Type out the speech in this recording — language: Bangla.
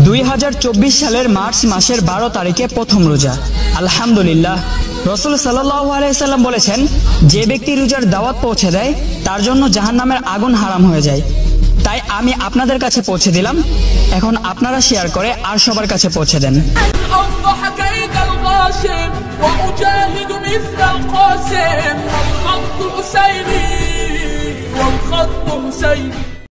2024 সালের মার্চ মাসের 12 তারিখে প্রথম রোজা। আলহামদুলিল্লাহ। রাসূল সাল্লাল্লাহু আলাইহি সাল্লাম বলেছেন, যে ব্যক্তি রোজার দাওয়াত পৌঁছে দেয় তার জন্য জাহান্নামের আগুন হারাম হয়ে যায়। তাই আমি আপনাদের কাছে পৌঁছে দিলাম, এখন আপনারা শেয়ার করে আর সবার কাছে পৌঁছে দেন। وأجاهد مثل القاسم والخط حسيني والخط حسيني